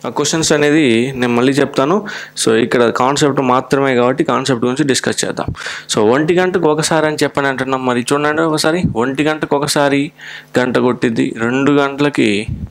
ఆ క్వశ్చన్స్ అనేది నేను మళ్ళీ చెప్తాను. సో ఇక్కడ కాన్సెప్ట్ మాత్రమే కాబట్టి కాన్సెప్ట్ గురించి డిస్కస్ చేద్దాం. సో 1 గంటకు ఒకసారి అని చెప్పని అంటున్నాం. మరి చూడండి ఒకసారి 1 గంటకు ఒకసారి గంట కొట్టిద్ది, 2 గంటలకి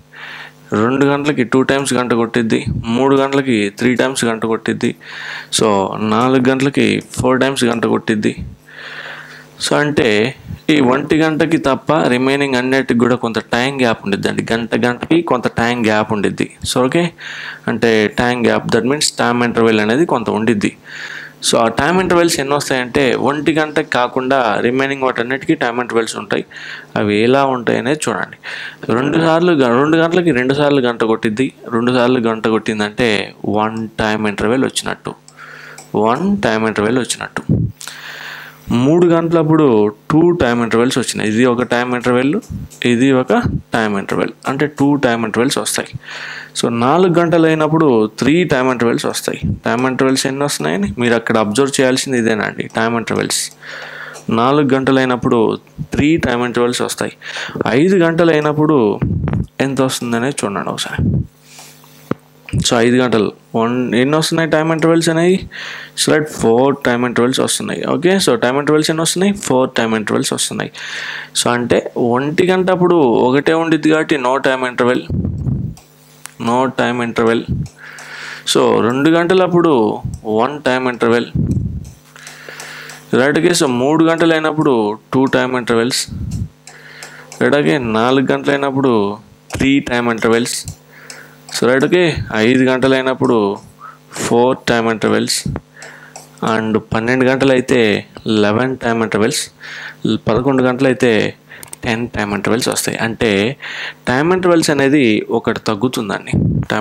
2 టైమ్స్ గంట కొట్టిద్ది, 3 గంటలకి 3 టైమ్స్ గంట కొట్టిద్ది, సో 4 గంటలకి 4 టైమ్స్ గంట కొట్టిద్ది. సో అంటే ఈ 1 గంటకి తప్ప రిమైనింగ్ అన్నిటికి కూడా కొంత టైం గ్యాప్ ఉండిద్ది అండి. గంటకి కొంత టైం గ్యాప్ ఉండిద్ది. సో ఓకే, అంటే time gap, that means time interval అనేది కొంత ఉండిద్ది. సో ఆ టైం ఇంటర్వెల్స్ ఎన్ని వస్తాయంటే 1 గంటకి కాకుండా రిమైనింగ్ వాటన్నిటికీ టైం ఇంటర్వెల్స్ ఉంటాయి. అవి ఎలా ఉంటాయి అనేది చూడండి. 2 గంటలకి 2 సార్లు గంట కొట్టిద్ది, 2 సార్లు గంట కొట్టిందంటే 1 టైం ఇంటర్వెల్ వచ్చినట్టు. 3 గంటలప్పుడు 2 టైం ఇంటర్వెల్స్ వచ్చినాయి. ఇది ఒక టైం ఇంటర్వెల్, ఇది ఒక టైం ఇంటర్వెల్, అంటే 2 టైం ఇంటర్వెల్స్ వస్తాయి. సో 4 గంటలు అయినప్పుడు 3 టైం ఇంటర్వెల్స్ వస్తాయి. టైం ఇంటర్వెల్స్ ఎన్ని వస్తున్నాయని మీరు అక్కడ అబ్జర్వ్ చేయాల్సింది ఇదేనండి, టైం ఇంటర్వెల్స్. 4 గంటలు అయినప్పుడు 3 టైం ఇంటర్వెల్స్ వస్తాయి. 5 గంటలు అయినప్పుడు ఎంత వస్తుందనేది చూడండి ఒకసారి. సో 5 గంటలు ఎన్ని వస్తున్నాయి టైం ఇంటర్వెల్స్ అనేవి? సో 4 టైం ఇంటర్వెల్స్ వస్తున్నాయి. ఓకే, సో టైం ఇంటర్వెల్స్ ఎన్ని వస్తున్నాయి? 4 టైం ఇంటర్వెల్స్ వస్తున్నాయి. సో అంటే 1 గంట అప్పుడు ఒకటే ఉండిద్ది కాబట్టి నో టైం ఇంటర్వెల్. సో 2 గంటలప్పుడు 1 టైం ఇంటర్వెల్. రైట్కి సో 3 గంటలు అయినప్పుడు 2 టైం ఇంటర్వెల్స్. రైట్కి 4 గంటలు అయినప్పుడు 3 time intervals. So right okay, 5 గంటలు అయినప్పుడు 4 టైం ఇంటర్వెల్స్. అండ్ 12 గంటలు అయితే 11 టైం ఇంటర్వెల్స్. 11 గంటలు అయితే 10 టైం ఇంటర్వెల్స్ వస్తాయి. అంటే టైం ఇంటర్వెల్స్ అనేది ఒకటి తగ్గుతుందండి.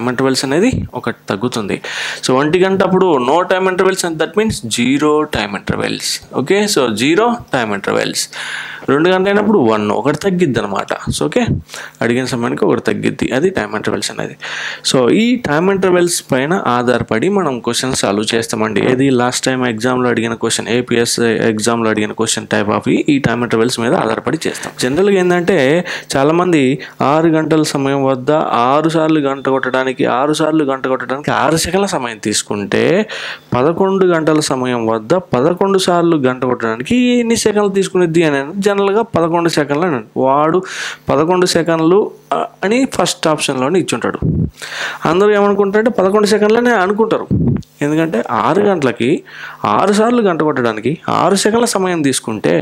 సో 1 గంట అప్పుడు no time intervals and that means 0 time intervals. Okay, so 0 time intervals. 2 గంటలు అయినప్పుడు 1, ఒకటి తగ్గిద్ది అనమాట. సో ఓకే, అడిగిన సమయానికి ఒకటి తగ్గిద్ది, అది టైం ఇంటర్వెల్స్ అనేది. సో ఈ టైం ఇంటర్వెల్స్ పైన ఆధారపడి మనం క్వశ్చన్ సాల్వ్ చేస్తామండి. ఇది లాస్ట్ టైం ఎగ్జామ్లో అడిగిన క్వశ్చన్, ఏపీఎస్ ఎగ్జామ్లో అడిగిన క్వశ్చన్ టైప్ ఆఫ్ ఈ టైం ఇంటర్వెల్స్ మీద ఆధారపడి చేస్తాం. జనరల్గా ఏంటంటే చాలామంది 6 గంటల సమయం వద్ద 6 సార్లు గంట కొట్టడానికి 6 సెకండ్ల సమయం తీసుకుంటే 11 గంటల సమయం వద్ద 11 సార్లు గంట కొట్టడానికి ఎన్ని సెకండ్లు తీసుకునేది అని జనరల్గా 11 సెకండ్లు అని వాడు 11 సెకండ్లు అని ఫస్ట్ ఆప్షన్లోనే ఇచ్చుంటాడు. అందరూ ఏమనుకుంటారంటే 11 సెకండ్లనే అనుకుంటారు. ఎందుకంటే 6 గంటలకి 6 సార్లు గంట కొట్టడానికి 6 సెకండ్ల సమయం తీసుకుంటే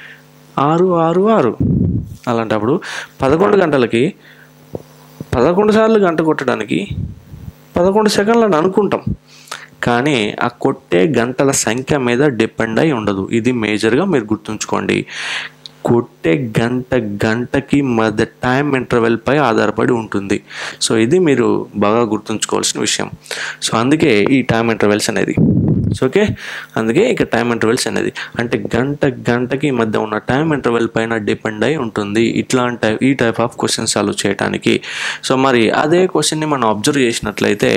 6 అలాంటప్పుడు 11 గంటలకి 11 సార్లు గంట కొట్టడానికి 11 సెకండ్లని అనుకుంటాం. కానీ ఆ కొట్టే గంటల సంఖ్య మీద డిపెండ్ అయి ఉండదు. ఇది మేజర్గా మీరు గుర్తుంచుకోండి. కొట్టే గంటకి మధ్య టైం ఇంటర్వెల్ పై ఆధారపడి ఉంటుంది. సో ఇది మీరు బాగా గుర్తుంచుకోవాల్సిన విషయం. సో అందుకే ఈ టైం ఇంటర్వెల్స్ అనేది. సో ఓకే, అందుకే ఇక టైం ఇంటర్వెల్స్ అనేది అంటే గంటకి మధ్య ఉన్న టైం ఇంటర్వెల్ పైన డిపెండ్ అయి ఉంటుంది ఈ టైప్ ఆఫ్ క్వశ్చన్ సాల్వ్ చేయడానికి. సో మరి అదే క్వశ్చన్ని మనం అబ్జర్వ్ చేసినట్లయితే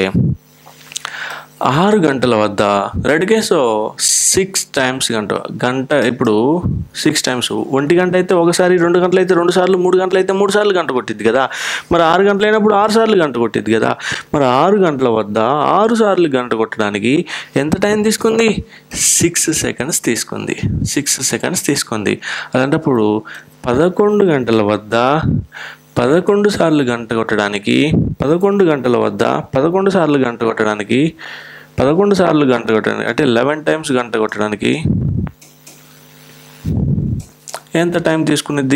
6 గంటల వద్ద రైట్కే సో 6 టైమ్స్ గంట ఇప్పుడు 6 టైమ్స్ 1 గంట అయితే ఒకసారి, 2 గంటలు అయితే 2 సార్లు, 3 గంటలు అయితే 3 సార్లు గంట కొట్టిద్ది కదా. మరి 6 గంటలు అయినప్పుడు 6 సార్లు గంట కొట్టిద్ది కదా. మరి 6 గంటల వద్ద 6 సార్లు గంట కొట్టడానికి ఎంత టైం తీసుకుంది? 6 సెకండ్స్ తీసుకుంది. అలాంటప్పుడు 11 గంటల వద్ద 11 సార్లు గంట కొట్టడానికి 11 గంటల వద్ద 11 సార్లు గంట కొట్టడానికి 11 సార్లు గంట కొట్టడానికి అంటే 11 టైమ్స్ గంట కొట్టడానికి ఎంత టైం తీసుకునేది?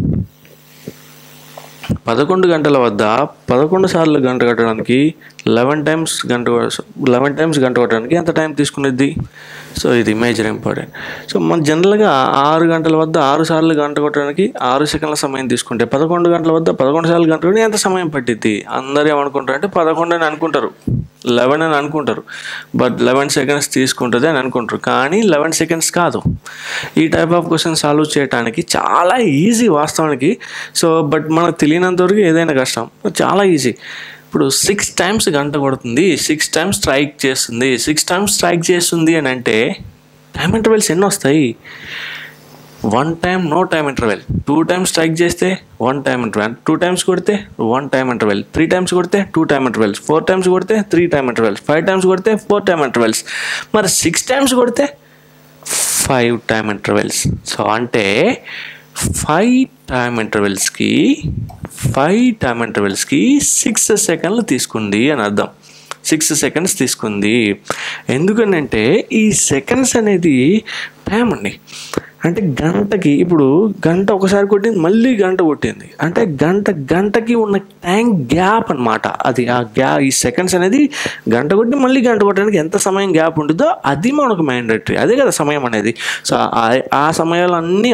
11 గంటల వద్ద 11 సార్లు గంట కొట్టడానికి 11 టైమ్స్ గంట కొట్టడానికి ఎంత టైం తీసుకునేది? సో ఇది మేజర్ ఇంపార్టెంట్. సో మన జనరల్గా 6 గంటల వద్ద 6 సార్లు గంట కొట్టడానికి 6 సెకండ్ల సమయం తీసుకుంటే 11 గంటల వద్ద 11 సార్లు గంట కొట్టి ఎంత సమయం పట్టిద్ది? అందరూ ఏమనుకుంటారు అంటే 11 అని అనుకుంటారు, 11 అని అనుకుంటారు. బట్ 11 సెకండ్స్ తీసుకుంటుంది అని అనుకుంటారు. కానీ 11 సెకండ్స్ కాదు. ఈ టైప్ ఆఫ్ క్వశ్చన్ సాల్వ్ చేయడానికి చాలా ఈజీ వాస్తవానికి. సో బట్ మనకు తెలియనంతవరకు ఏదైనా కష్టం, చాలా ఈజీ. ఇప్పుడు 6 టైమ్స్ గంట కొడుతుంది, 6 టైమ్స్ స్ట్రైక్ చేస్తుంది అని అంటే టైం ఇంటర్వెల్స్ ఎన్ని వస్తాయి? 1 time no time interval, 2 times strike చేస్తే 1 టైం ఇంటర్వెల్, 2 టైమ్స్ కొడితే 1 టైం ఇంటర్వెల్, 3 టైమ్స్ కొడితే 2 టైం ఇంటర్వెల్స్, 4 టైమ్స్ కొడితే 3 టైం ఇంటర్వెల్స్, 5 టైమ్స్ కొడితే 4 టైం ఇంటర్వెల్స్, మరి 6 టైమ్స్ కొడితే 5 టైం ఇంటర్వెల్స్. సో అంటే 5 టైం ఇంటర్వెల్స్కి 6 సెకండ్లు తీసుకుంది అని అర్థం. 6 సెకండ్స్ తీసుకుంది. ఎందుకనంటే ఈ సెకండ్స్ అనేది టైం అండి. అంటే గంటకి, ఇప్పుడు గంట ఒకసారి కొట్టింది, మళ్ళీ గంట కొట్టింది, అంటే గంటకి ఉన్న టైం గ్యాప్ అనమాట. అది ఈ సెకండ్స్ అనేది గంట కొట్టి మళ్ళీ గంట కొట్టడానికి ఎంత సమయం గ్యాప్ ఉంటుందో అది మనకు మ్యాండేటరీ. అదే కదా సమయం అనేది. సో ఆ సమయాలన్నీ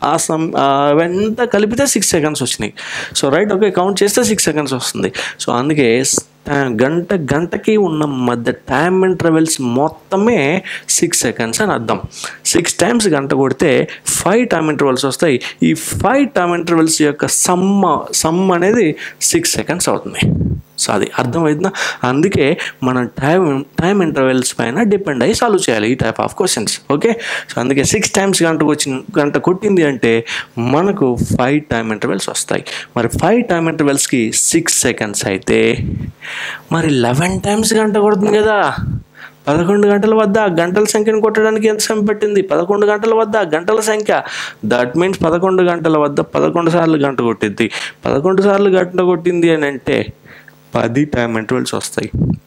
అవంతా కలిపితే 6 సెకండ్స్ వచ్చినాయి. సో రైట్, ఓకే, కౌంట్ చేస్తే 6 సెకండ్స్ వస్తుంది. సో అందుకే గంటకి ఉన్న మధ్య టైం ఇంటర్వెల్స్ మొత్తమే 6 సెకండ్స్ అని అర్థం. 6 టైమ్స్ గంట కొడితే 5 టైం ఇంటర్వెల్స్ వస్తాయి. ఈ 5 టైం ఇంటర్వెల్స్ యొక్క సమ్ అనేది 6 సెకండ్స్ అవుతుంది. సో అది అర్థమవుతుందా? అందుకే మనం టైం ఇంటర్వెల్స్ పైన డిపెండ్ అయ్యి సాల్వ్ చేయాలి ఈ type of questions. Okay, so అందుకే 6 టైమ్స్ గంట కొట్టింది అంటే మనకు 5 టైం ఇంటర్వెల్స్ వస్తాయి. మరి 5 టైం ఇంటర్వెల్స్కి 6 సెకండ్స్ అయితే మరి 11 టైమ్స్ గంట కొడుతుంది కదా. 11 గంటల వద్ద గంటల సంఖ్యను కొట్టడానికి ఎంత సమయం పట్టింది? 11 గంటల వద్ద గంటల సంఖ్య. దట్ మీన్స్ 11 గంటల వద్ద 11 సార్లు గంట కొట్టింది. 11 సార్లు గంట కొట్టింది అని అంటే 10 టైం ఇంటర్వెల్స్ వస్తాయి.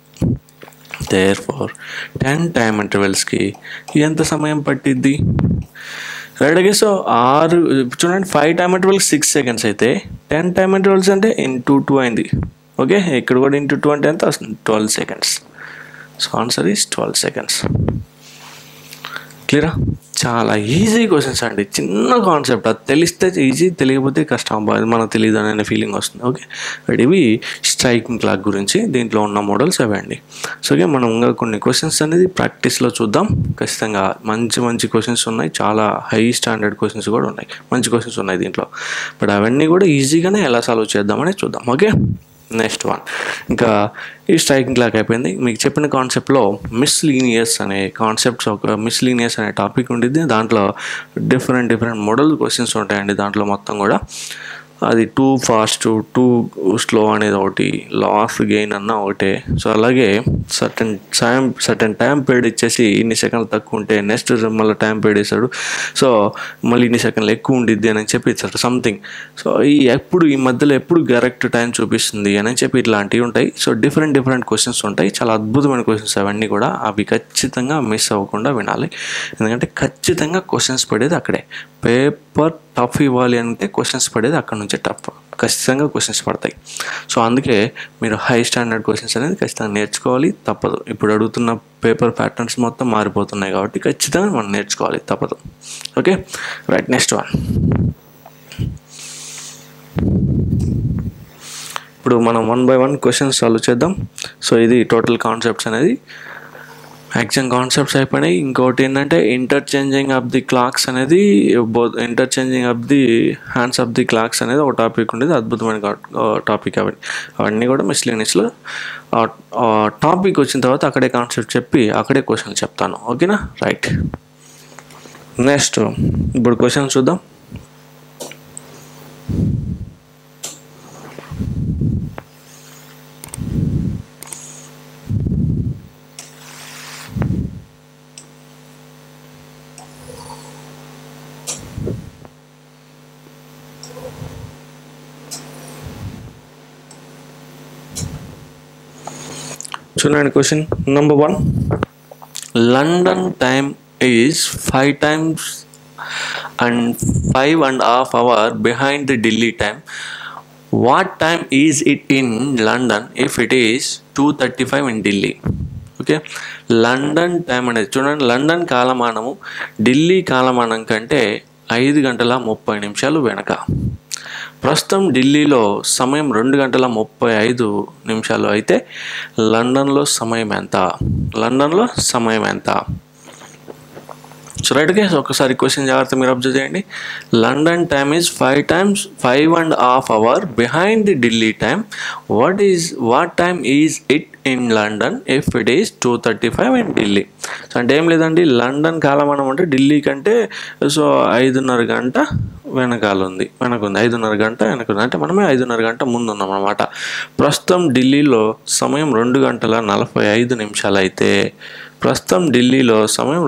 దేర్ఫోర్ 10 టైం ఇంటర్వెల్స్కి ఎంత సమయం పట్టిద్ది? రైట్. ఓకే, సో 6 చూడండి, 5 టైం ఇంటర్వెల్స్ 6 సెకండ్స్ అయితే 10 టైం ఇంటర్వెల్స్ అంటే ఇంటూ 2 అయింది. ఓకే, ఇక్కడ కూడా ఇంటూ 2 అంటే ఎంత వస్తుంది? 12 seconds. So answer is 12 seconds. క్లియరా? చాలా ఈజీ క్వశ్చన్స్ అండి, చిన్న కాన్సెప్ట్. అది తెలిస్తే ఈజీ, తెలియకపోతే కష్టం, అది మనకు తెలియదు అనే ఫీలింగ్ వస్తుంది. ఓకే, బట్ ఇవి స్ట్రైకింగ్ క్లాక్ గురించి దీంట్లో ఉన్న మోడల్స్ అవండి. సో ఓకే, మనం ఇంకా కొన్ని క్వశ్చన్స్ అనేది ప్రాక్టీస్లో చూద్దాం. ఖచ్చితంగా మంచి క్వశ్చన్స్ ఉన్నాయి, చాలా హై స్టాండర్డ్ క్వశ్చన్స్ కూడా ఉన్నాయి, మంచి క్వశ్చన్స్ ఉన్నాయి దీంట్లో. బట్ అవన్నీ కూడా ఈజీగానే ఎలా సాల్వ్ చేద్దామని చూద్దాం. Okay, next one. ఇంకా ఈ స్ట్రైకింగ్ క్లాక్ అయిపోయింది. మీకు చెప్పిన కాన్సెప్ట్లో మిస్లీనియస్ అనే కాన్సెప్ట్స్, ఒక మిస్లీనియస్ అనే టాపిక్ ఉండిద్ది. దాంట్లో డిఫరెంట్ మోడల్ క్వశ్చన్స్ ఉంటాయండి. దాంట్లో మొత్తం కూడా అది 2 ఫాస్ట్ 2 స్లో అనేది ఒకటి, లాస్ గెయిన్ అన్న ఒకటే. సో అలాగే సర్టన్ టైం పీరియడ్ ఇచ్చేసి ఇన్ని సెకండ్లు తక్కువ ఉంటే నెక్స్ట్ మళ్ళీ టైం పీరియడ్ ఇస్తాడు. సో మళ్ళీ ఇన్ని సెకండ్లు ఎక్కువ ఉండిద్ది అని చెప్పి ఇస్తాడు సంథింగ్. సో ఈ మధ్యలో ఎప్పుడు కరెక్ట్ టైం చూపిస్తుంది అని చెప్పి ఇట్లాంటివి ఉంటాయి. సో డిఫరెంట్ క్వశ్చన్స్ ఉంటాయి, చాలా అద్భుతమైన క్వశ్చన్స్ అవన్నీ కూడా. అవి ఖచ్చితంగా మిస్ అవ్వకుండా వినాలి, ఎందుకంటే ఖచ్చితంగా క్వశ్చన్స్ పడేది అక్కడే. పేపర్ టఫ్ ఇవ్వాలి అంటే క్వశ్చన్స్ పడేది అక్కడ నుంచి టఫ్, ఖచ్చితంగా క్వశ్చన్స్ పడతాయి. సో అందుకే మీరు హై స్టాండర్డ్ క్వశ్చన్స్ అనేది ఖచ్చితంగా నేర్చుకోవాలి, తప్పదు. ఇప్పుడు అడుగుతున్న పేపర్ ప్యాటర్న్స్ మొత్తం మారిపోతున్నాయి కాబట్టి ఖచ్చితంగా మనం నేర్చుకోవాలి, తప్పదు. Okay, right, next one. ఇప్పుడు మనం 1 by 1 క్వశ్చన్స్ సాల్వ్ చేద్దాం. సో ఇది టోటల్ కాన్సెప్ట్స్ అనేది, మ్యాక్సిమం కాన్సెప్ట్స్ అయిపోయినాయి. ఇంకోటి ఏంటంటే ఇంటర్చేంజింగ్ ఆఫ్ ది క్లాక్స్ అనేది, interchanging of the hands of the clocks అనేది ఒక టాపిక్ ఉండేది, అద్భుతమైన టాపిక్. అవన్నీ కూడా మిస్లీనియస్లో టాపిక్ వచ్చిన తర్వాత అక్కడే కాన్సెప్ట్ చెప్పి అక్కడే క్వశ్చన్ చెప్తాను. ఓకేనా, రైట్. నెక్స్ట్ ఇప్పుడు క్వశ్చన్ చూద్దాం. చూడండి, question number 1. London time is 5 times and 5.5 hours behind the Delhi time. What time is it in London if it is 2:35 in Delhi? ఓకే, లండన్ టైం అనేది చూడండి, లండన్ కాలమానము ఢిల్లీ కాలమానం కంటే 5 గంటల 30 నిమిషాలు వెనక. ప్రస్తుతం ఢిల్లీలో సమయం 2 గంటల 35 నిమిషాలు అయితే లండన్లో సమయం ఎంత? సో రైట్గా ఒకసారి క్వశ్చన్ జాగ్రత్త మీరు అబ్జర్వ్ చేయండి. London time is 5 times 5.5 hours behind the Delhi time. What time is it in London if it is 2:35 in Delhi. So అంటే ఏం లేదండి, లండన్ కాలమానం అంటే ఢిల్లీ కంటే సో 5:30 గంట వెనకుంది 5:30 గంట వెనకుంది, అంటే మనమే 5:30 గంట ముందు ఉన్నాం అన్నమాట. ప్రస్తుతం ఢిల్లీలో సమయం 2:45 అయితే, ప్రస్తుతం ఢిల్లీలో సమయం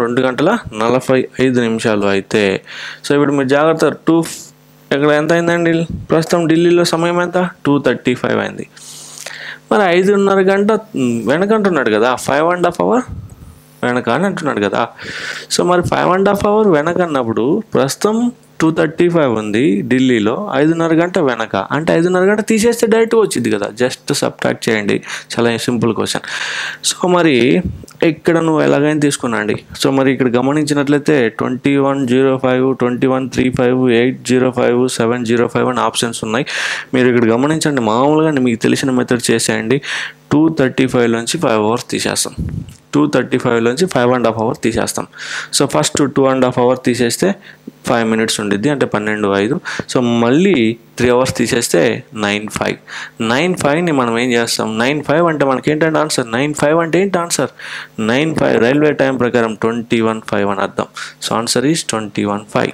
2:45 అయితే, సో ఇప్పుడు మీరు జాగ్రత్త, ఇక్కడ ఎంత అయిందండి, ప్రస్తుతం ఢిల్లీలో సమయం ఎంత 2:35 అయింది. మరి 5:30 గంట వెనకంటున్నాడు కదా, 5.5 hours వెనక అని అంటున్నాడు కదా. సో మరి 5.5 hours వెనక అన్నప్పుడు ప్రస్తుతం 2:35 ఉంది ఢిల్లీలో, 5:30 గంట వెనక, అంటే 5:30 గంట తీసేస్తే డైరెక్ట్గా వచ్చింది కదా, జస్ట్ సబ్ట్రాక్ట్ చేయండి, చాలా సింపుల్ క్వశ్చన్. సో మరి ఇక్కడ నువ్వు ఎలాగైనా తీసుకున్నాండి. సో మరి ఇక్కడ గమనించినట్లయితే 21:05, 21:35, 8:05, 7:05 అని ఆప్షన్స్ ఉన్నాయి. మీరు ఇక్కడ గమనించండి, మామూలుగా మీకు తెలిసిన మెథడ్ చేసేయండి. 2:35 నుంచి 5 hours తీసేస్తాం, 2:35 నుంచి 5.5 hours తీసేస్తాం. సో ఫస్ట్ 2.5 hours తీసేస్తే 5 minutes ఉండిద్ది, అంటే 12:05. సో మళ్ళీ 3 hours తీసేస్తే 9:05ని మనం ఏం చేస్తాం, 9:05 అంటే మనకి ఏంటంటే ఆన్సర్, 9:05 అంటే ఏంటి ఆన్సర్, 9:05 రైల్వే టైం ప్రకారం 21:05 అని అర్థం. So answer is 21:05.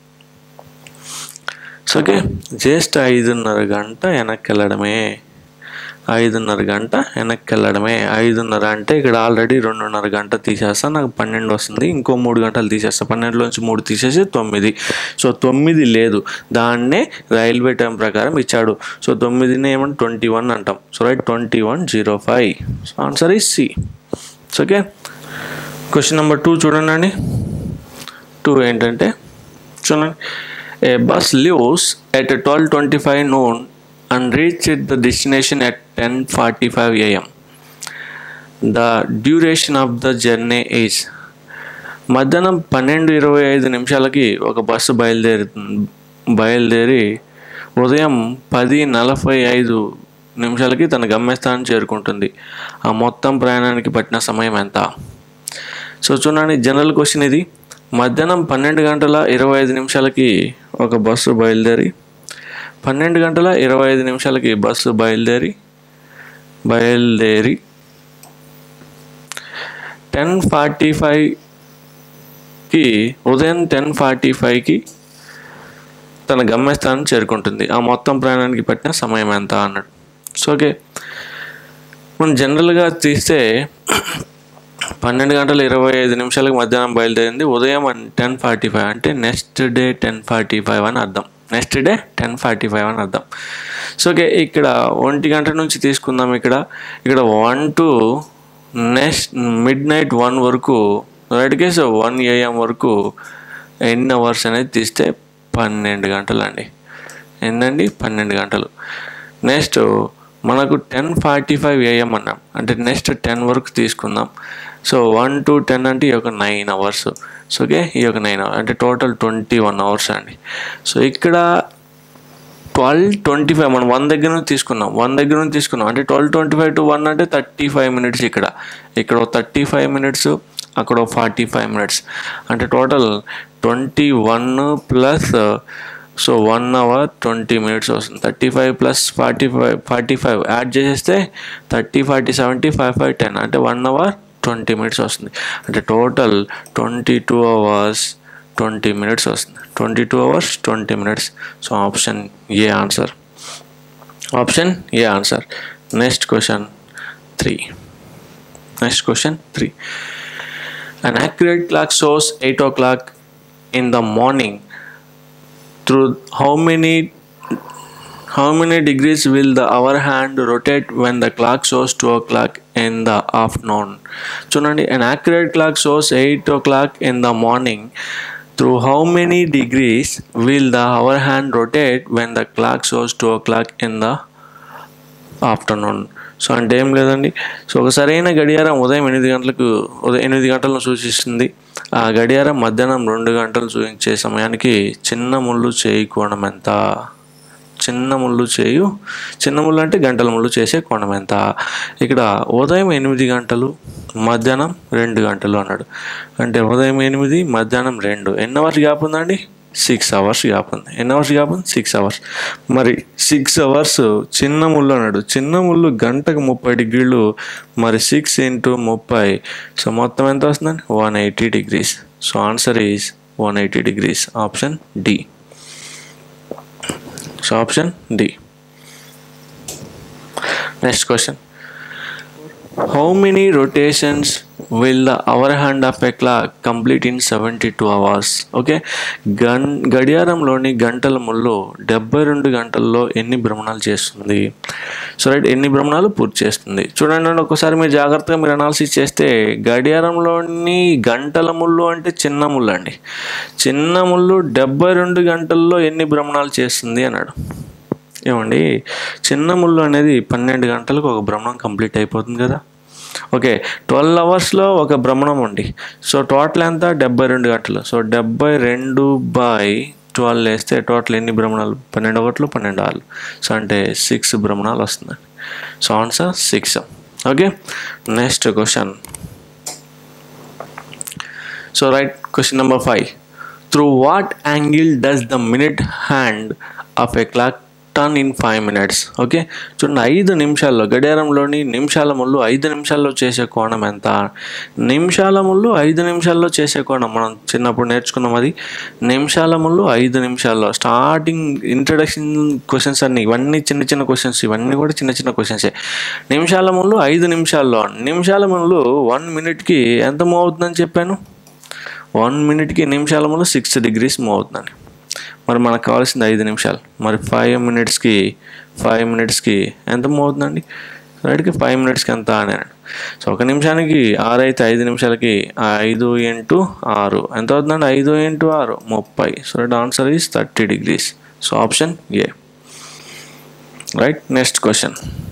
So okay, just 5:30 గంట వెనక్కి వెళ్ళడమే, 5:30 గంట వెనక్కి వెళ్ళడమే. 5:30 అంటే ఇక్కడ ఆల్రెడీ 2:30 గంట తీసేస్తా, నాకు 12 వస్తుంది, ఇంకో 3 గంటలు తీసేస్తా, 12లోంచి 3 తీసేసి 9. సో 9 లేదు, దాన్నే రైల్వే టైం ప్రకారం ఇచ్చాడు. సో 9ని ఏమంటే 21 అంటాం. So right, 21:05. So answer is C. So okay, question number 2 చూడండి. 2 ఏంటంటే చూడండి, a bus leaves at 12:25 noon and reached the destination at 10:45 AM. The duration of the journey is. మధ్యాహ్నం 12:25 ఒక బస్సు బయలుదేరి ఉదయం 10:45 తన గమ్యస్థానం చేరుకుంటుంది. ఆ మొత్తం ప్రయాణానికి పట్టిన సమయం ఎంత? సో చూడండి, జనరల్ క్వశ్చన్ ఇది. మధ్యాహ్నం 12:25 ఒక బస్సు బయలుదేరి 12:25 బస్సు బయలుదేరి 10:45 ఉదయం 10:45 తన గమ్యస్థానం చేరుకుంటుంది. ఆ మొత్తం ప్రయాణానికి పట్టిన సమయం ఎంత అన్నాడు. సో ఓకే, మనం జనరల్గా తీస్తే 12:25 మధ్యాహ్నం బయలుదేరింది, ఉదయం 10:45 అంటే నెక్స్ట్ డే 10:45 అని అర్థం, నెక్స్ట్ డే 10:45 అని అర్థం. సో ఓకే, ఇక్కడ 1 గంట నుంచి తీసుకుందాం. ఇక్కడ 1 to నెక్స్ట్ midnight 1 వరకు, రైట్గా. సో 1 AM వరకు ఎన్ని అవర్స్ అనేది తీస్తే 12 గంటలు అండి. ఏంటండి, 12 గంటలు. నెక్స్ట్ మనకు 10:45 AM అన్నాం, అంటే నెక్స్ట్ 10 వరకు తీసుకుందాం. సో 1 to 10 అంటే ఈ యొక్క 9 hours. సో ఓకే, ఈ యొక్క 9 hours అంటే టోటల్ 21 hours అండి. సో ఇక్కడ 12:25 మనం 1 దగ్గర నుంచి తీసుకున్నాం, అంటే 12:25 to 1 అంటే 35 minutes. ఇక్కడ 35 minutes, అక్కడ 45 minutes, అంటే total 21 plus so 1 hour 20 minutes వస్తుంది. 35 plus 45 యాడ్ చేసేస్తే 30, 40, 70, 5, 5, 10 అంటే 1 hour 20 minutes వస్తుంది. అంటే టోటల్ 22 hours 20 minutes వస్తుంది. 22 hours 20 minutes. So option A answer, option A answer. Next question 3. An accurate clock shows 8 o'clock in the morning. Through how many degrees will the hour hand rotate when the clock shows 2 o'clock in the afternoon? చూడండి, an accurate clock shows 8 o'clock in the morning. Through how many degrees will the hour hand rotate when the clock shows 2 o'clock in the afternoon? So అంటే ఏం లేదండి. So ఒక సరైన గడియారం ఉదయం 8 గంటలను సూచిస్తుంది. ఆ గడియారం మధ్యాహ్నం 2 గంటలు సూచించే సమయానికి చిన్న ముళ్ళు చేయి కోణం ఎంత? చిన్న ముళ్ళు అంటే గంటల ముళ్ళు చేసే కోణం ఎంత? ఇక్కడ ఉదయం 8 గంటలు, మధ్యాహ్నం 2 గంటలు అన్నాడు. అంటే ఉదయం 8, మధ్యాహ్నం 2, ఎన్ని అవర్స్ గ్యాప్ ఉందండి? 6 అవర్స్ గ్యాప్ ఉంది. ఎన్ని అవర్స్ గ్యాప్ ఉంది? 6 అవర్స్. మరి 6 అవర్స్ చిన్న ముళ్ళు అన్నాడు. చిన్న ముళ్ళు గంటకు 30 డిగ్రీలు, మరి 6 × 30, సో మొత్తం ఎంత వస్తుందండి? 180 degrees. So answer is 180 degrees. Option D. So option D. Next question, how many rotations will the hour hand of a clock complete in 72 hours? Okay, గడియారంలోని గంటల ముళ్ళు 72 గంటల్లో ఎన్ని భ్రమణాలు చేస్తుంది? సో రైట్, ఎన్ని భ్రమణాలు పూర్తి చేస్తుంది? చూడండి, ఒకసారి మీరు జాగ్రత్తగా మీరు అనాలిసిస్ చేస్తే గడియారంలోని గంటల ముళ్ళు అంటే చిన్న ముళ్ళు అండి. చిన్న ముళ్ళు 72 గంటల్లో ఎన్ని భ్రమణాలు చేస్తుంది అన్నాడు. ఏమండి, చిన్న ముళ్ళు అనేది 12 గంటలకు ఒక భ్రమణం కంప్లీట్ అయిపోతుంది కదా. ఓకే, 12 అవర్స్లో ఒక భ్రమణం అండి. సో టోటల్ ఎంత? 72 గంటలు. సో 72/12 వేస్తే టోటల్ ఎన్ని భ్రమణాలు? 12 ఒకట్లు 12 ఆర్లు. సో అంటే 6 భ్రమణాలు వస్తుందండి. So answer 6. Okay, next question. So right, question number 5. Through what angle does the minute hand of a clock turn in 5 minutes? Okay, చూడండి, 5 నిమిషాల్లో గడియారంలోని నిమిషాల ముళ్ళు 5 నిమిషాల్లో చేసే కోణం ఎంత? నిమిషాల ముళ్ళు 5 నిమిషాల్లో చేసే కోణం మనం చిన్నప్పుడు నేర్చుకున్నాం. అది నిమిషాల ముళ్ళు 5 నిమిషాల్లో. స్టార్టింగ్ ఇంట్రడక్షన్ క్వశ్చన్స్ అన్నీ, ఇవన్నీ చిన్న చిన్న క్వశ్చన్స్, ఇవన్నీ కూడా చిన్న చిన్న క్వశ్చన్సే. నిమిషాల ముళ్ళు 5 నిమిషాల్లో. నిమిషాల ముళ్ళు 1 మినిట్కి ఎంత మూవ్ అవుతుందని చెప్పాను? 1 మినిట్కి నిమిషాల ముళ్ళు 6 degrees మూవ్ అవుతుందండి. మరి మనకు కావాల్సింది 5 నిమిషాలు. మరి 5 మినిట్స్కి ఎంత మూవ్ అవుతుందండి? రైట్కి 5 మినిట్స్కి ఎంత అని అన్నాడు. సో 1 నిమిషానికి 6 అయితే 5 నిమిషాలకి 5 × 6 ఎంత అవుతుందండి? 5 × 6 30. So right answer is 30 degrees. So option A. Right, next question.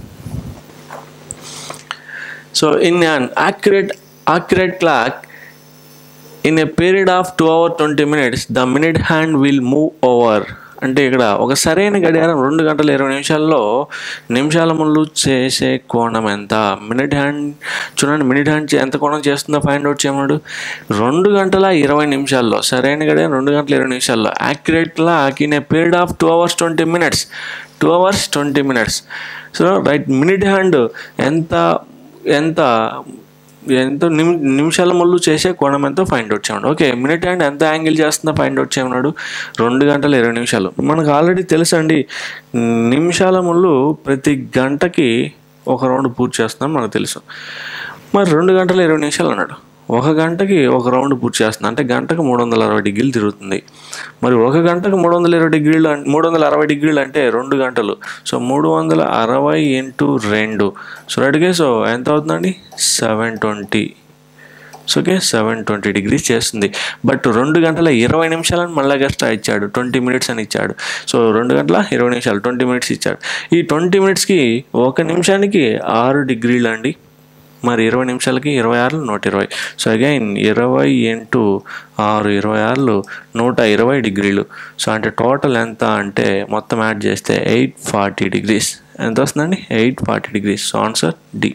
So in an accurate clock in a period of 2 hours 20 minutes the minute hand will move over. అంటే ఇక్కడ ఒక సరైన గడియారం 2 గంటల 20 నిమిషాల్లో నిమిషాల ముళ్ళు చేసే కోణం ఎంత? మినిట్ హ్యాండ్ చూడండి, మినిట్ హ్యాండ్ ఎంత కోణం చేస్తుందో ఫైండ్ అవుట్ చేయమన్నాడు. 2 గంటల 20 నిమిషాల్లో సరైన గడియారం 2 గంటల 20 నిమిషాల్లో. Accurate clock in a period of 2 hours 20 minutes. 2 hours 20 minutes. So right, minute hand ఎంత నిమిషాల ముళ్ళు చేసే కోణం ఎంతో ఫైండ్ అవుట్ చేయమన్నాడు. ఓకే, మినిట్ హ్యాండ్ ఎంత యాంగిల్ చేస్తుందో ఫైండ్ అవుట్ చేయమన్నాడు. 2 గంటల 20 నిమిషాలు. మనకు ఆల్రెడీ తెలుసండి, నిమిషాల ముళ్ళు ప్రతి గంటకి ఒక రౌండ్ పూర్తి చేస్తున్నాం మనకు తెలుసు. మరి 2 గంటల 20 నిమిషాలు అన్నాడు. 1 గంటకి ఒక రౌండ్ పూర్తి చేస్తుంది అంటే గంటకు 360 డిగ్రీలు తిరుగుతుంది. మరి 1 గంటకు 360 డిగ్రీలు అంటే 2 గంటలు. సో 360 × 2. సో రైట్గా సో ఎంత అవుతుందండి? 720. సో ఓకే, 720 degrees చేస్తుంది. బట్ 2 గంటల 20 నిమిషాలని మళ్ళీ ఎక్స్ట్రా ఇచ్చాడు, 20 minutes అని ఇచ్చాడు. సో 2 గంటల 20 నిమిషాలు 20 minutes ఇచ్చాడు. ఈ 20 minutesకి 1 నిమిషానికి 6 degrees అండి. మరి 20 నిమిషాలకి 26 120. So again 20 × 6 26 120 degrees. సో అంటే టోటల్ ఎంత అంటే మొత్తం యాడ్ చేస్తే 840 degrees. ఎంత వస్తుందండి? 840 degrees. So answer D.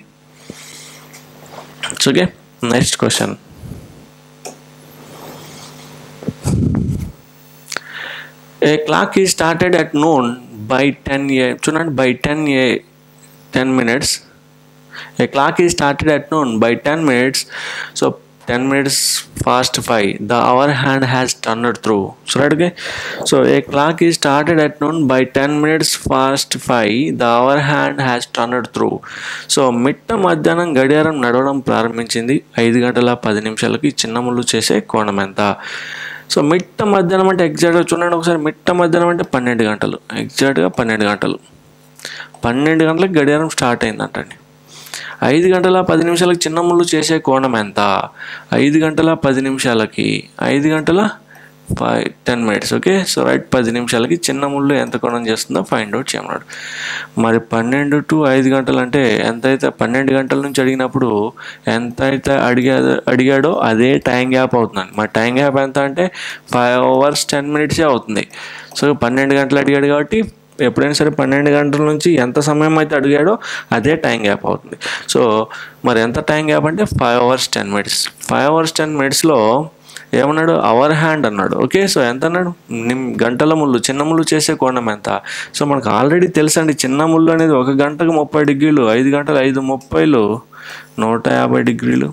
So okay, next question. A clock is started at noon by 10 AM. చూడండి, by 10 minutes. A clock is started at noon by 10 minutes. So 10 minutes past 5 the hour hand has turned through. So right, okay, so a clock is started at noon by 10 minutes past 5 the hour hand has turned through. So మిట్ట మధ్యాహ్నం గడియారం నడవడం ప్రారంభించింది 5 గంటల 10 నిమిషాలకి చిన్న ముళ్ళు చేసే కోణం ఎంత? సో మిట్ట మధ్యాహ్నం అంటే ఎగ్జాక్ట్గా చూడండి ఒకసారి, మిట్ట మధ్యాహ్నం అంటే 12 గంటలు. ఎగ్జాక్ట్గా 12 గంటలు. 12 గంటలకు గడియారం స్టార్ట్ అయిందంటండి. 5 గంటల 10 నిమిషాలకి చిన్న ముళ్ళు చేసే కోణం ఎంత? 5 గంటల 10 నిమిషాలకి 5 గంటల 10 minutes. ఓకే, సో రైట్, 10 నిమిషాలకి చిన్న ముళ్ళు ఎంత కోణం చేస్తుందో ఫైండ్ అవుట్ చేయమన్నాడు. మరి 12 to 5 గంటలు అంటే ఎంత అయితే 12 గంటల నుంచి అడిగినప్పుడు ఎంత అయితే అడిగాడో అదే టైం గ్యాప్ అవుతుందండి. మరి టైం గ్యాప్ ఎంత అంటే 5 hours 10 minutes అవుతుంది. సో 12 గంటలు అడిగాడు కాబట్టి ఎప్పుడైనా సరే 12 గంటల నుంచి ఎంత సమయం అయితే అడిగాడో అదే టైం గ్యాప్ అవుతుంది. సో మరి ఎంత టైం గ్యాప్ అంటే 5 hours 10 minutes. 5 hours 10 minutesలో ఏమన్నాడు? అవర్ హ్యాండ్ అన్నాడు. ఓకే, సో ఎంత అన్నాడు? గంటల ముళ్ళు, చిన్న ముళ్ళు చేసే కోణం ఎంత? సో మనకు ఆల్రెడీ తెలుసండి, చిన్న ముళ్ళు అనేది 1 గంటకు 30 డిగ్రీలు, 5 గంటలు 5:30 150 డిగ్రీలు,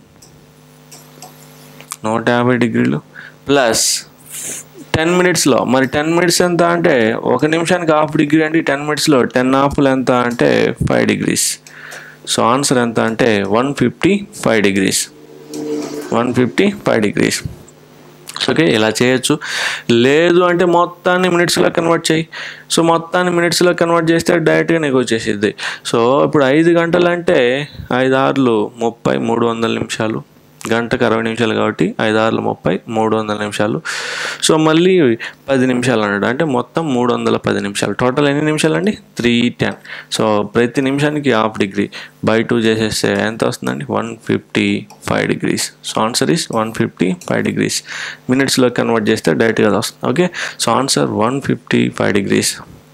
150 డిగ్రీలు ప్లస్ 10 మినిట్స్లో. మరి 10 మినిట్స్ ఎంత అంటే 1 నిమిషానికి ½ డిగ్రీ అండి. 10 మినిట్స్లో 10 హాఫ్లు ఎంత అంటే 5 డిగ్రీస్. సో ఆన్సర్ ఎంత అంటే 155 డిగ్రీస్, 155 డిగ్రీస్. ఓకే, ఇలా చేయొచ్చు. లేదు అంటే మొత్తాన్ని మినిట్స్లో కన్వర్ట్ చేయి. సో మొత్తాన్ని మినిట్స్లో కన్వర్ట్ చేస్తే డైరెక్ట్గా నీకు వచ్చేసిద్ది. సో ఇప్పుడు 5 గంటలు అంటే 5 6 30 300 నిమిషాలు, గంటకు 60 నిమిషాలు కాబట్టి 5 6 30 300 నిమిషాలు. సో మళ్ళీ 10 నిమిషాలు అన్నాడు, అంటే మొత్తం 310 నిమిషాలు. టోటల్ ఎన్ని నిమిషాలు అండి? 310. సో ప్రతి నిమిషానికి ½ డిగ్రీ బై 2 చేసేస్తే ఎంత వస్తుందండి? 155 degrees. So answer is 155 degrees. మినిట్స్లో కన్వర్ట్ చేస్తే డైరెక్ట్గా వస్తుంది. Okay, so answer 155 degrees.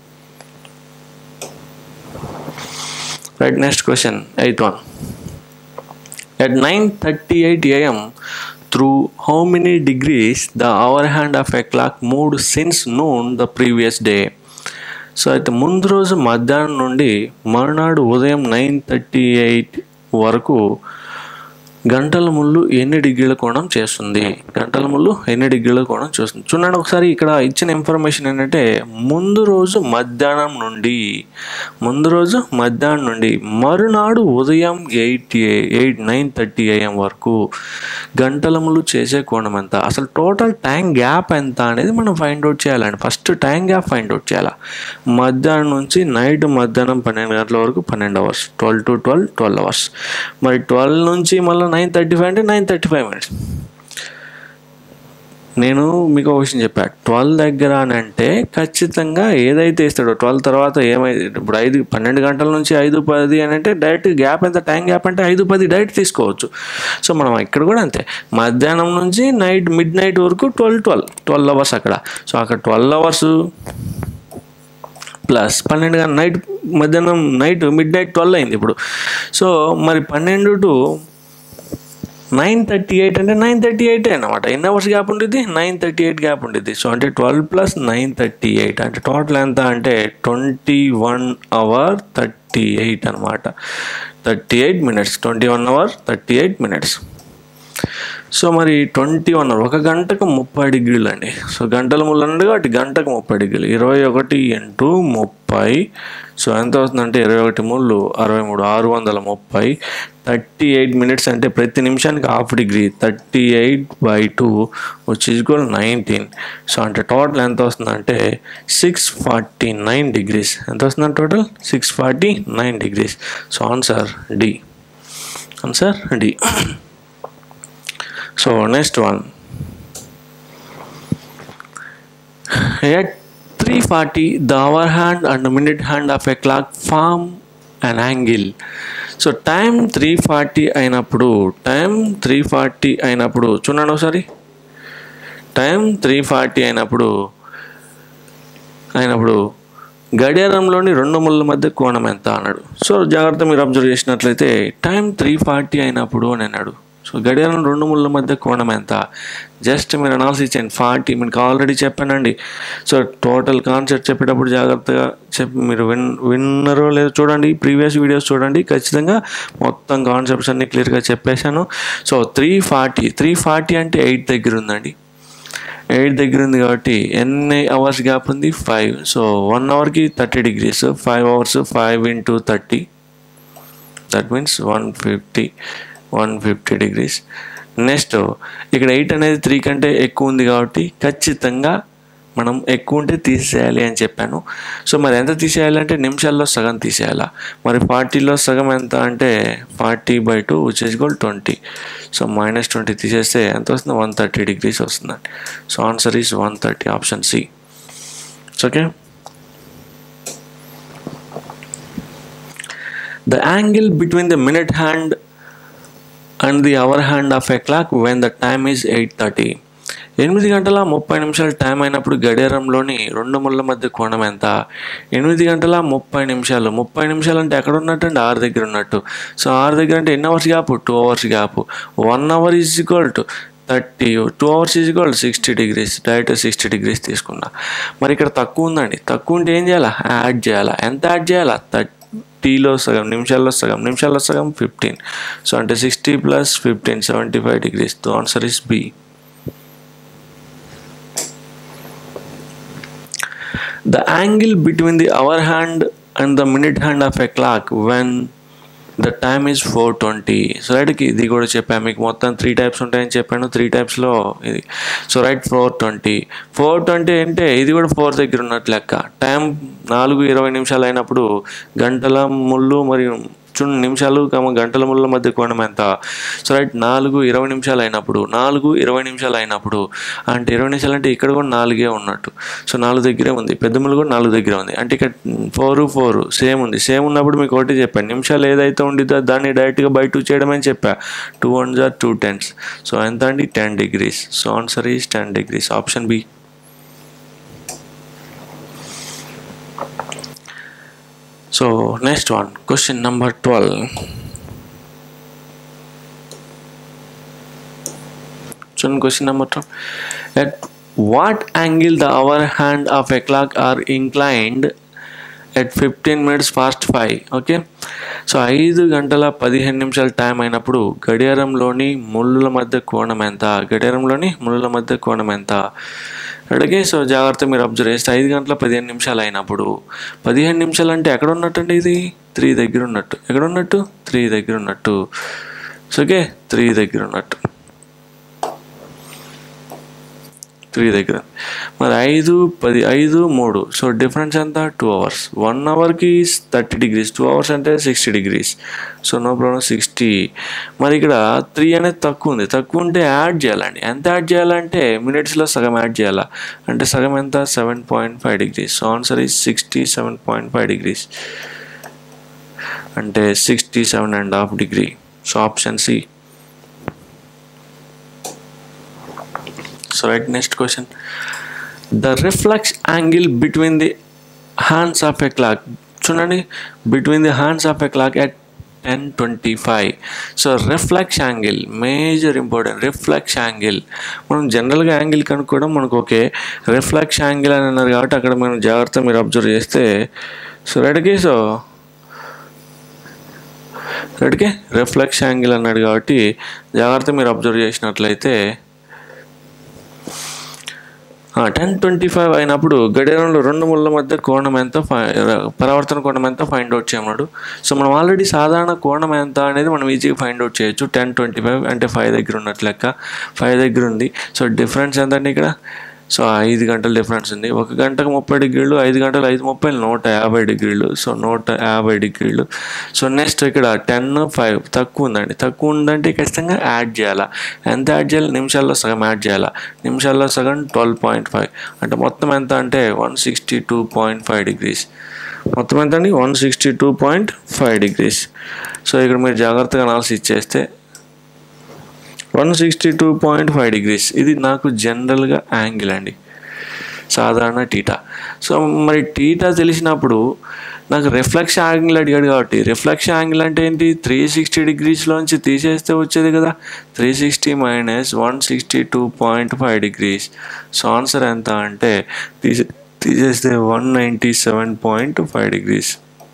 Right, next question, 8th one. At 9:38 a.m., through how many degrees the hour hand of a clock moved since noon the previous day? So అయితే ముందు రోజు మధ్యాహ్నం నుండి మరునాడు ఉదయం 9:38 వరకు గంటల ముళ్ళు ఎన్ని డిగ్రీల కోణం చేస్తుంది? గంటల ముళ్ళు ఎన్ని డిగ్రీల కోణం చేస్తుంది? చూడండి ఒకసారి, ఇక్కడ ఇచ్చిన ఇన్ఫర్మేషన్ ఏంటంటే ముందు రోజు మధ్యాహ్నం నుండి మరునాడు ఉదయం 9:30 a.m. వరకు గంటల ముళ్ళు చేసే కోణం ఎంత? అసలు టోటల్ టైం గ్యాప్ ఎంత అనేది మనం ఫైండ్ అవుట్ చేయాలండి. First time gap find out చేయాలి. మధ్యాహ్నం నుంచి మధ్యాహ్నం 12 గంటల వరకు 12 అవర్స్, 12 to 12 12 అవర్స్. మరి 12 నుంచి మళ్ళీ 9:35 అంటే 9:35 మినిట్స్. నేను మీకు ఒక విషయం చెప్పా, 12 దగ్గర అని అంటే ఖచ్చితంగా ఏదైతే ఇస్తాడో 12 తర్వాత ఏమైంది, ఇప్పుడు 12 గంటల నుంచి 5:10 అని అంటే డైరెక్ట్ గ్యాప్ ఎంత? టైం గ్యాప్ అంటే 5:10 డైరెక్ట్ తీసుకోవచ్చు. సో మనం ఇక్కడ కూడా అంతే, మధ్యాహ్నం నుంచి మిడ్ నైట్ వరకు 12 అవర్స్ అక్కడ. సో అక్కడ 12 అవర్స్ ప్లస్ 12 గంటల మధ్యాహ్నం మిడ్ నైట్ 12 అయింది ఇప్పుడు. సో మరి 12 to 9:38 అంటే 9:38 అన్నమాట. ఎన్ని అవర్స్ గ్యాప్ ఉంటుంది? 9:38 గ్యాప్ ఉంటుంది. సో అంటే 12 + 9:38 అంటే టోటల్ ఎంత అంటే 21 hour 38 అనమాట. 38 minutes, 21 hour 38 minutes. సో మరి 21 hour 1 గంటకు 30 డిగ్రీలు అండి. సో గంటల ముళ్ళు అన్నాడు కాబట్టి గంటకు 30 డిగ్రీలు, 21 × 30. సో ఎంత వస్తుందంటే 21 ముళ్ళు 63, 630. 38 minutes అంటే ప్రతి నిమిషానికి ½ degree, 38/2 which is equal 19. So అంటే టోటల్ ఎంత వస్తుందంటే 649 డిగ్రీస్. ఎంత వస్తుందంటే total 649 degrees. So answer D. So next one, at 3:40 the hour hand and minute hand of a clock form an angle. So time 3:40 అయినప్పుడు చూడండి ఒకసారి, టైం 3:40 అయినప్పుడు గడియారంలోని 2 ముళ్ళ మధ్య కోణం ఎంత అన్నాడు. సో జాగ్రత్త మీరు అబ్జర్వ్ చేసినట్లయితే టైం 3:40 అయినప్పుడు అని అన్నాడు. సో గడియారం 2 ముళ్ళ మధ్య కోణం ఎంత? జస్ట్ మీరు అనాలిసిస్ చేయండి. 40 మీకు ఆల్రెడీ చెప్పానండి. సో టోటల్ కాన్సెప్ట్ చెప్పేటప్పుడు జాగ్రత్తగా మీరు విన్నరో లేదో చూడండి, ప్రీవియస్ వీడియోస్ చూడండి, ఖచ్చితంగా మొత్తం కాన్సెప్ట్స్ అన్ని క్లియర్గా చెప్పేశాను. సో 3:40 అంటే 8 దగ్గర ఉందండి. 8 దగ్గర ఉంది కాబట్టి ఎన్ని అవర్స్ గ్యాప్ ఉంది? 5. సో 1 అవర్కి 30 degrees, 5 hours 5 × 30, that means 150 degrees. Next ఇక్కడ 8 అనేది 3 కంటే ఎక్కువ ఉంది కాబట్టి ఖచ్చితంగా మనం ఎక్కువ ఉంటే తీసేయాలి అని చెప్పాను. సో మరి ఎంత తీసేయాలంటే నిమిషాల్లో సగం తీసేయాలా. మరి 40లో సగం ఎంత అంటే 40/2 which is equal 20. సో -20 తీసేస్తే ఎంత వస్తుంది? 130 డిగ్రీస్ వస్తుందండి. So answer is 130, option C. Okay, the angle between the minute hand and the hour hand of a clock when the time is 8:30. 8 గంటల 30 నిమిషాలు టైం అయినప్పుడు గడియారంలోని 2 ముళ్ళ మధ్య కోణం ఎంత? 8 గంటల 30 నిమిషాలు. 30 నిమిషాలు అంటే ఎక్కడ ఉన్నట్టు అండి? 6 దగ్గర ఉన్నట్టు. సో 6 దగ్గర అంటే ఎన్ని hours gap? 2 hours gap. 1 hour is equal to 30, 2 hours is equal 60 degrees, direct 60 degrees తీసుకున్నా. మరి ఇక్కడ తక్కువ ఉందండి, తక్కువ ఉంటే ఏం చేయాలా, యాడ్ చేయాలా. ఎంత యాడ్ చేయాలా, 30లో సగం, నిమిషాల్లో సగం 15. సో అంటే 60 + 15 75 degrees. The answer is B. The angle between the hour hand and the minute hand of a clock when the time is 4:20. So రైట్కి ఇది కూడా చెప్పాను మీకు, మొత్తం 3 types ఉంటాయని చెప్పాను. 3 typesలో ఇది. సో రైట్ 4:20 అంటే ఇది కూడా 4 దగ్గర ఉన్నట్టు లెక్క. టైం 4:20 అయినప్పుడు గంటల ముళ్ళు మరియు నిమిషాలు గంటల ముళ్ళ మధ్య కోణం ఎంత. సో రైట్ 4:20 అయినప్పుడు అంటే 20 నిమిషాలు అంటే ఇక్కడ కూడా 4 ఉన్నట్టు. సో 4 దగ్గరే ఉంది, పెద్ద ముళ్ళు కూడా 4 దగ్గర ఉంది. అంటే ఇక్కడ 4 సేమ్ ఉంది. సేమ్ ఉన్నప్పుడు మీకు ఒకటి చెప్పాను, నిమిషాలు ఏదైతే ఉండిద్దో దాన్ని డైరెక్ట్గా బై 2 చేయడమని చెప్పా. 2 1s are 2 10s. సో ఎంత అండి, 10 degrees. So answer is 10 degrees. Option B. So next one, question number 12. So question number 12. At what angle the hour hand of a clock are inclined at 15 minutes past 5? Okay, so 5 గంటల 15 నిమిషాలు time అయినప్పుడు గడియారంలోని ముళ్ళుల మధ్య కోణం ఎంత. అడిగే so జాగ్రత్త మీరు observe చేస్తే 5 గంటల 15 నిమిషాలు అయినప్పుడు 15 నిమిషాలు అంటే ఎక్కడ ఉన్నట్టండి, ఇది 3 దగ్గర ఉన్నట్టు. ఎక్కడ ఉన్నట్టు, 3 దగ్గర ఉన్నట్టు. సో ఓకే, 3 దగ్గర ఉన్నట్టు, 3 దగ్గర. మరి 5 10 5 3. సో డిఫరెన్స్ ఎంత, 2 hours. 1 hourకి 30 degrees, 2 hours అంటే 60 degrees. So no problem 60. మరి ఇక్కడ 3 అనేది తక్కువ ఉంది, తక్కువ ఉంటే యాడ్ చేయాలండి. ఎంత యాడ్ చేయాలంటే మినిట్స్లో సగం యాడ్ చేయాలా. అంటే సగం ఎంత, 7.5 degrees. So answer is 67.5 degrees. అంటే 67.5 degree. So option C. So right, next question. The reflex angle between the hands of a clock. చూడండి, between the hands of a clock at 10:25. So reflex angle major important. Reflex angle మనం జనరల్గా angle కనుక్కోవడం మనకు okay. Reflex angle అని అన్నారు కాబట్టి అక్కడ మనం జాగ్రత్త మీరు అబ్జర్వ్ చేస్తే సో రైట్కి రిఫ్లెక్స్ యాంగిల్ అన్నాడు కాబట్టి జాగ్రత్త మీరు అబ్జర్వ్ చేసినట్లయితే 10:25 అయినప్పుడు గడియారంలో 2 ముళ్ళ మధ్య కోణం ఎంత, పరావర్తన కోణం ఎంత ఫైండ్ అవుట్ చేయమన్నాడు. సో మనం ఆల్రెడీ సాధారణ కోణం ఎంత అనేది మనం ఈజీగా ఫైండ్ అవుట్ చేయొచ్చు. 10:25 అంటే 5 దగ్గర ఉన్నట్లు లెక్క. 5 దగ్గర ఉంది. సో డిఫరెన్స్ ఎంత అండి ఇక్కడ, సో 5 గంటల డిఫరెన్స్ ఉంది. 1 గంటకు 30 degrees, 5 గంటలు 5 30 150 degrees. So 150 degrees. So next ఇక్కడ 10 5 తక్కువ ఉందండి. తక్కువ ఉందంటే ఖచ్చితంగా యాడ్ చేయాలా. ఎంత యాడ్ చేయాలి, నిమిషాల్లో సగం యాడ్ చేయాలా. నిమిషాల్లో సగం 12.5 అంటే మొత్తం ఎంత అంటే 162.5 degrees. మొత్తం ఎంత అండి, 162.5 degrees. సో ఇక్కడ మీరు జాగ్రత్తగా అనాలిసిస్ చేస్తే 162.5 degrees ఇది నాకు జనరల్గా యాంగిల్ అండి, సాధారణ టీటా. సో మరి టీటా తెలిసినప్పుడు నాకు రిఫ్లెక్స్ యాంగిల్ అడిగాడు కాబట్టి రిఫ్లెక్స్ యాంగిల్ అంటే ఏంటి, 360 degreesలోంచి తీసేస్తే వచ్చేది కదా. 360 - 162.5 degrees. సో ఆన్సర్ ఎంత అంటే తీసేస్తే 197.5 degrees.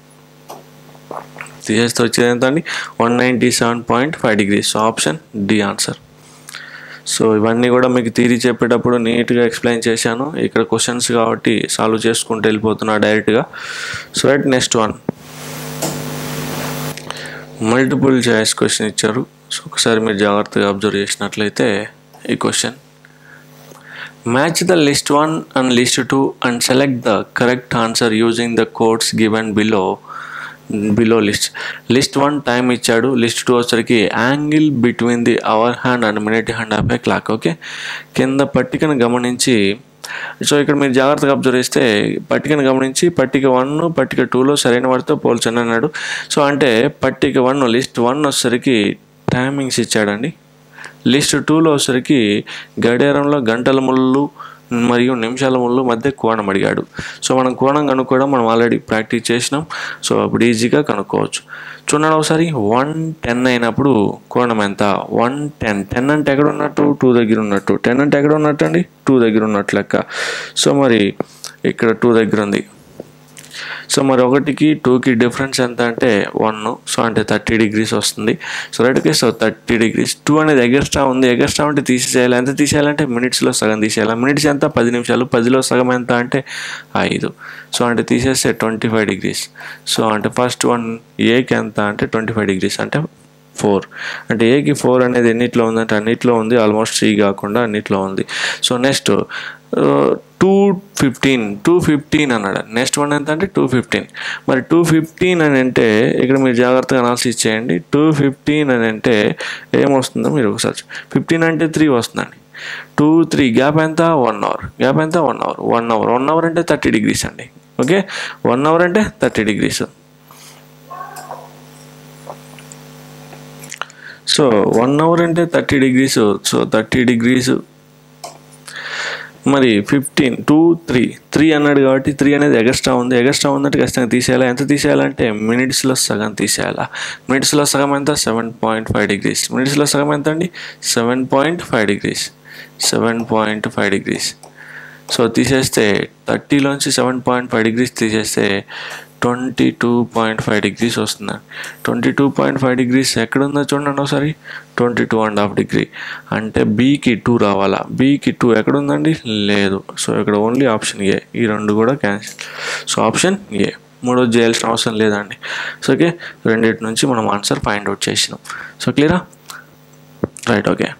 తీసేస్తే వచ్చేది ఎంత అండి, 197.5 degrees. So option D answer. So ఇవన్నీ కూడా మీకు థియరీ చెప్పేటప్పుడు నీట్గా ఎక్స్ప్లెయిన్ చేశాను. ఇక్కడ క్వశ్చన్స్ కాబట్టి సాల్వ్ చేసుకుంటూ వెళ్ళిపోతున్నా డైరెక్ట్గా. So right, next one multiple choice question ఇచ్చారు. సో ఒకసారి మీరు జాగ్రత్తగా అబ్జర్వ్ చేసినట్లయితే ఈ question, match the list 1 and list 2 and select the correct answer using the codes given below list 1 time ఇచ్చాడు, లిస్ట్ 2 వచ్చరికి angle between the hour hand and minute hand of a clock. Okay, కింద పట్టికను గమనించి, so ఇక్కడ మీరు జాగ్రత్తగా observe చేస్తే పట్టికను గమనించి పట్టిక 1 పట్టిక 2లో సరైన వాటితో పోల్చండి అన్నాడు. సో అంటే పట్టిక 1 లిస్ట్ 1 వచ్చరికి టైమింగ్స్ ఇచ్చాడండి. లిస్ట్ 2లో వచ్చరికి గడియారంలో గంటల ముళ్ళు మరియు నిమిషాల మధ్య కోణం అడిగాడు. సో మనం కోణం కనుక్కోవడం మనం ఆల్రెడీ ప్రాక్టీస్ చేసినాం. సో అప్పుడు ఈజీగా కనుక్కోవచ్చు. చూడండి ఒకసారి 110 అయినప్పుడు కోణం ఎంత? 110. 10 అంటే ఎక్కడ ఉన్నట్టు? 2 దగ్గర ఉన్నట్టు. 10 అంటే ఎక్కడ ఉన్నట్టు అండి? 2 దగ్గర ఉన్నట్టు లెక్క. సో మరి ఇక్కడ 2 దగ్గర ఉంది. సో మరి 1కి 2కి డిఫరెన్స్ ఎంత అంటే 1. సో అంటే 30 degrees వస్తుంది. So right. Okay. So 30 degrees. 2 అనేది ఎగస్ట్రా ఉంది. ఎగస్ట్రా అంటే తీసేయాలి. ఎంత తీసేయాలంటే మినిట్స్లో సగం తీసేయాలి. మినిట్స్ ఎంత? 10 నిమిషాలు. 10లో సగం ఎంత అంటే 5. సో అంటే తీసేస్తే 25 degrees. సో అంటే ఫస్ట్ వన్ ఏకి ఎంత అంటే 25 degrees అంటే 4. అంటే ఏకి 4 అనేది ఎన్నిట్లో ఉందంటే అన్నిట్లో ఉంది. ఆల్మోస్ట్ 3 కాకుండా అన్నిట్లో ఉంది. సో నెక్స్ట్ 215 అన్నాడు. నెక్స్ట్ వన్ ఎంత అంటే 215. మరి 215 అని అంటే ఇక్కడ మీరు జాగ్రత్తగా అనాలిసిస్ చేయండి. 215 అని అంటే ఏమొస్తుందో మీరు ఒకసారి 15 అంటే 3 వస్తుందండి. 2, 3 గ్యాప్ ఎంత? 1 అవర్. గ్యాప్ ఎంత? 1 అవర్. 1 అవర్ అంటే 30 degrees అండి. ఓకే. 1 అవర్ అంటే 30 degrees. సో 1 అవర్ అంటే 30 degrees. సో 30 degrees మరి 15, 2, 3 అన్నాడు కాబట్టి 3 అనేది ఎగస్ట్రా ఉంది. ఎగస్ట్రా ఉందంటే ఖచ్చితంగా తీసేయాలా. ఎంత తీసేయాలంటే మినిట్స్లో సగం తీసేయాలా. మినిట్స్లో సగం ఎంత? 7.5 degrees. మినిట్స్లో సగం ఎంత అండి? 7.5 degrees. 7.5 degrees. సో తీసేస్తే 30లోంచి 7.5 degrees తీసేస్తే 22.5 degrees వస్తుందండి. 22.5 degrees ఎక్కడుందో చూడండి ఒకసారి. 22.5 degree అంటే బీకి 2 రావాలా. బీకి 2 ఎక్కడుందండి? లేదు. సో ఇక్కడ ఓన్లీ ఆప్షన్ ఏ. ఈ రెండు కూడా క్యాన్సిల్. సో ఆప్షన్ ఏ. మూడోది చేయాల్సిన అవసరం లేదండి. So okay. రెండింటి నుంచి మనం ఆన్సర్ ఫైండ్ అవుట్ చేసినాం. సో క్లియరా? రైట్. ఓకే.